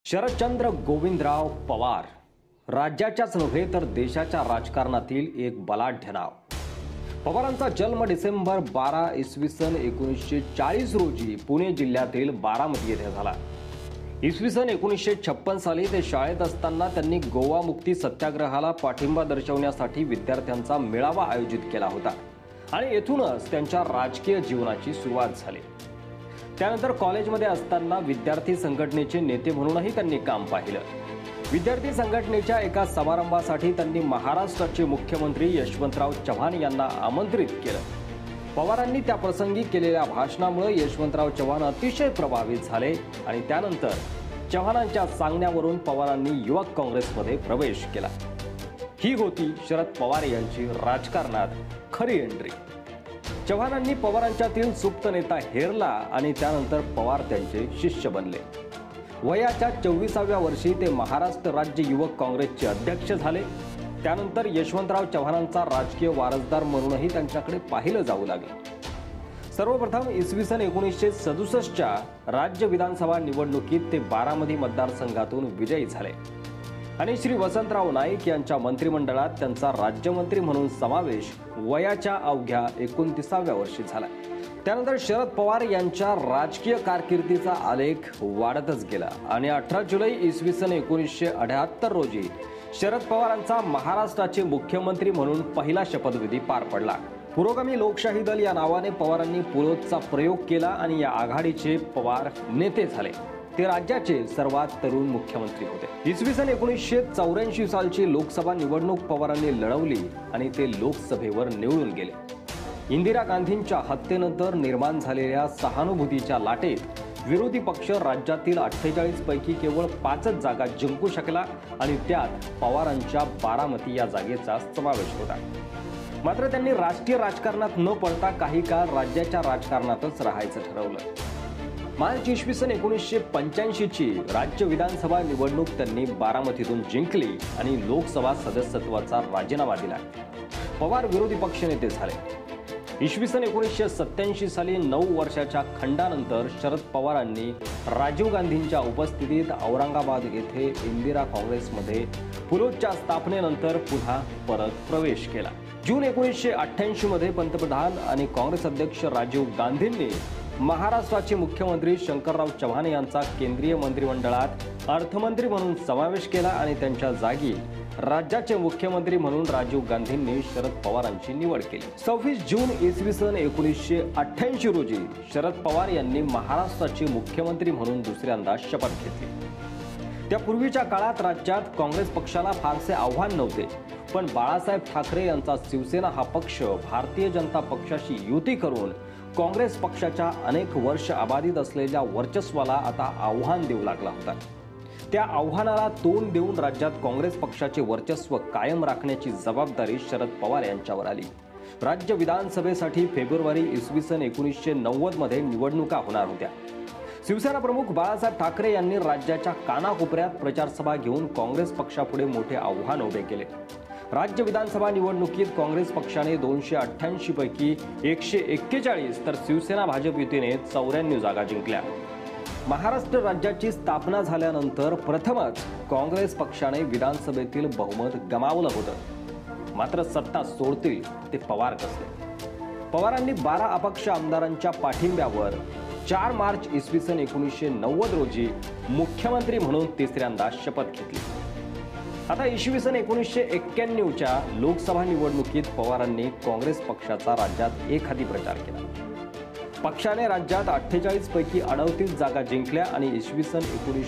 शरदचंद्र गोविंदराव पवार राज्याच्याच नव्हे तर देशाच्या राजकारणातील एक बलाढ्य नाव। पवारांचा जन्म डिसेंबर 12 इसवी सन 1940 रोजी पुणे जिल्ह्यातील बारामती येथे झाला। इसवी सन 1956 साली ते शाळेत असताना त्यांनी गोवा मुक्ती सत्याग्रहाला पाठिंबा दर्शवण्यासाठी विद्यार्थ्यांचा मेळावा आयोजित केला होता आणि येथूनच त्यांच्या राजकीय जीवनाची सुरुवात झाली। त्यानंतर कॉलेजमध्ये असताना विद्यार्थी संघटनेचे नेते म्हणूनही त्यांनी काम पाहिलं। विद्यार्थी संघटनेच्या एका समारंभासाठी त्यांनी महाराष्ट्राचे मुख्यमंत्री यशवंतराव चव्हाण यांना आमंत्रित केलं। पवारांनी त्या प्रसंगी केलेल्या भाषणामुळे यशवंतराव चव्हाण अतिशय प्रभावित झाले आणि त्यानंतर चव्हाणांच्या सांगण्यावरून पवारांनी युवक काँग्रेसमध्ये प्रवेश केला। ही होती शरद पवार यांची राजकारणात खरी एंट्री। चव्हाणांनी पवारांच्यातील सुप्त नेता हेरला आणि त्यानंतर पवार त्यांचे शिष्य बनले। वयाच्या 24व्या वर्षी ते महाराष्ट्र राज्य युवक काँग्रेसचे अध्यक्ष झाले। त्यानंतर यशवंतराव चव्हाणांचा राजकीय वारसदार म्हणूनही त्यांच्याकडे पाहिलं जाऊ लागले। सर्वप्रथम इसवी सन 1967च्या राज्य विधानसभा निवडणुकीत ते बारामती मतदारसंघातून विजयी झाले आणि श्री वसंतराव नाईक यांच्या मंत्रिमंडळात त्यांचा राज्यमंत्री म्हणून समावेश वयाच्या अवघ्या 29व्या वर्षी झाला। त्यानंतर शरद पवार यांच्या राजकीय कारकिर्दीचा आलेख वाढतच गेला आणि 18 जुलै इसवी सन 1978 रोजी शरद पवारांचा महाराष्ट्राचे मुख्यमंत्री म्हणून पहिला शपथविधी पार पडला। पुरोगामी लोकशाही दल या नावाने पवारांनी पुलोदचा प्रयोग केला आणि या आघाडीचे पवार नेते झाले। ते राज्याचे सर्वात तरुण मुख्यमंत्री होते। इसवी सन 1984 सालची लोकसभा निवडणूक पवारांनी लढवली आणि ते लोकसभेवर निवडून गेले। इंदिरा गांधींच्या हत्येनंतर निर्माण झालेल्या सहानुभूतीच्या लाटेत विरोधी पक्ष राज्यातील 48 पैकी केवळ 5च जागा जिंकू शकला आणि त्यात पवारांच्या बारामती या जागेचा समावेश होता। मात्र त्यांनी राष्ट्रीय राजकारणात न पडता काही काळ राज्याच्या राजकारणातच राहायचं ठरवलं। मार्च इसवी सन 1985 ची राज्य विधानसभा निवडणूक त्यांनी बारामतीतून जिंकली आणि लोकसभा सदस्यत्वाचा राजीनामा दिला। पवार विरोधी पक्षनेते झाले। इसवी सन 1987 साली 9 वर्षाच्या खंडानंतर शरद पवारांनी राजीव गांधींच्या उपस्थितीत औरंगाबाद येथे इंदिरा काँग्रेसमध्ये पुलोदच्या स्थापनेनंतर पुन्हा परत प्रवेश केला। जून 1988 मध्ये पंतप्रधान आणि काँग्रेस अध्यक्ष राजीव गांधींनी महाराष्ट्राचे मुख्यमंत्री शंकरराव चव्हाण यांचा केंद्रीय मंत्रिमंडळात अर्थमंत्री म्हणून समावेश केला आणि त्यांच्या जागी राज्याचे मुख्यमंत्री म्हणून राजीव गांधींनी शरद पवारांची निवड केली। 26 जून इसवी सन 1988 रोजी शरद पवार यांनी महाराष्ट्राचे मुख्यमंत्री म्हणून दुसऱ्यांदा शपथ घेतली। त्यापूर्वीच्या काळात राज्यात काँग्रेस पक्षाला फारसे आव्हान नव्हते, पण बाळासाहेब ठाकरे यांचा शिवसेना हा पक्ष भारतीय जनता पक्षाशी युती करून काँग्रेस पक्षाच्या अनेक वर्ष अबाधित असलेल्या वर्चस्वाला आता आव्हान देऊ लागला होता। त्या आव्हानाला तोंड देऊन राज्यात काँग्रेस पक्षाचे वर्चस्व कायम राखण्याची जबाबदारी शरद पवार यांच्यावर आली। राज्य विधानसभेसाठी फेब्रुवारी इसवी सन 1990 मध्ये निवडणुका होणार होत्या। शिवसेना प्रमुख बाळासाहेब ठाकरे यांनी राज्याच्या कानाकोपऱ्यात प्रचारसभा घेऊन काँग्रेस पक्षापुढे मोठे आव्हान उभे केले। राज्य विधानसभा निवडणुकीत काँग्रेस पक्षाने 288 पैकी 141 तर शिवसेना भाजप युतीने 94 जागा जिंकल्या। महाराष्ट्र राज्याची स्थापना झाल्यानंतर प्रथमच काँग्रेस पक्षाने विधानसभेतील बहुमत गमावलं होतं। मात्र सत्ता सोडतील ते पवार कसले। पवारांनी 12 अपक्ष आमदारांच्या पाठिंब्यावर 4 मार्च इसवी सन 1990 रोजी मुख्यमंत्री म्हणून तिसऱ्यांदा शपथ घेतली। आता इसवी सन 1991च्या लोकसभा निवडणुकीत पवारांनी काँग्रेस पक्षाचा राज्यात एकहाती प्रचार केला। पक्षाने राज्यात 48 पैकी 38 जागा जिंकल्या आणि इसवी सन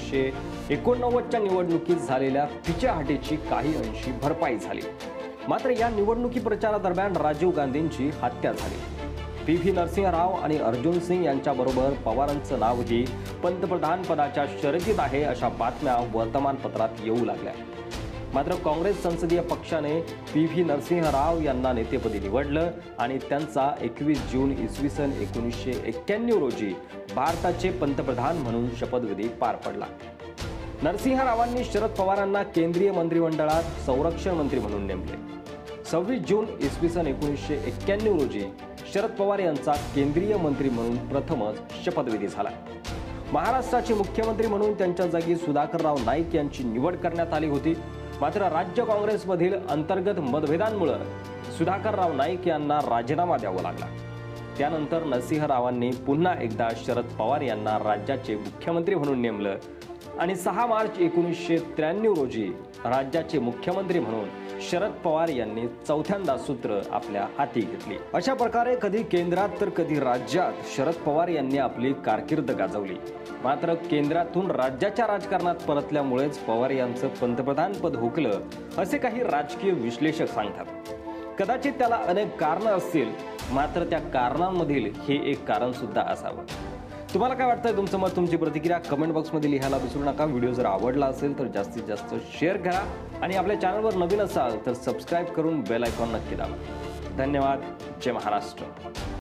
1989च्या निवडणुकीत झालेल्या पिछेहाटीची काही अंशी भरपाई झाली। मात्र या निवडणुकी प्रचारादरम्यान राजीव गांधींची हत्या झाली। पी.व्ही. नरसिंहराव आणि अर्जुन सिंग यांच्याबरोबर पवारांचं नावही पंतप्रधान पदाच्या शर्यतीत आहे अशा बातम्या वर्तमानपत्रात येऊ लागल्या। मात्र काँग्रेस संसदीय पक्षाने पी.व्ही. नरसिंहराव यांना नेतेपदी निवडलं आणि त्यांचा 21 जून इसवी सन 1991 रोजी भारताचे पंतप्रधान म्हणून शपथविधी पार पडला। नरसिंहरावांनी शरद पवारांना केंद्रीय मंत्रिमंडळात संरक्षण मंत्री म्हणून नेमले। 26 जून इसवी सन 1991 रोजी शरद पवार यांचा केंद्रीय मंत्री म्हणून प्रथमच शपथविधी झाला। महाराष्ट्राचे मुख्यमंत्री म्हणून त्यांच्या जागी सुधाकरराव नाईक यांची निवड करण्यात आली होती. मात्र राज्य काँग्रेसमधील अंतर्गत मतभेदांमुळे सुधाकरराव नाईक यांना राजीनामा द्यावा लागला. त्यानंतर नरसिंहरावांनी पुन्हा एकदा शरद पवार यांना राज्याचे मुख्यमंत्री म्हणून नेमलं आणि 6 मार्च 1993 रोजी राज्याचे मुख्यमंत्री म्हणून शरद पवार यांनी चौथ्यांदा सूत्र आपल्या हाती घेतली. अशा प्रकारे कधी केंद्रात तर कधी राज्यात शरद पवार यांनी आपली कारकीर्द गाजवली. मात्र केंद्रातून राज्याच्या राजकारणात परतल्यामुळेच पवार यांचं पंतप्रधानपद हुकलं असे काही राजकीय विश्लेषक सांगतात. कदाचित त्याला अनेक कारणं असतील, मात्र त्या कारणांमधील हे एक कारण सुद्धा असावं. तुम्हाला काय वाटतंय? तुमचं मत, तुमची प्रतिक्रिया कमेंट बॉक्समध्ये लिहायला विसरू नका. व्हिडिओ जर आवडला असेल तर जास्तीत जास्त शेअर करा आणि आपल्या चॅनलवर नवीन असाल तर सबस्क्राईब करून बेल आयकॉन नक्की दाबा. धन्यवाद. जय महाराष्ट्र.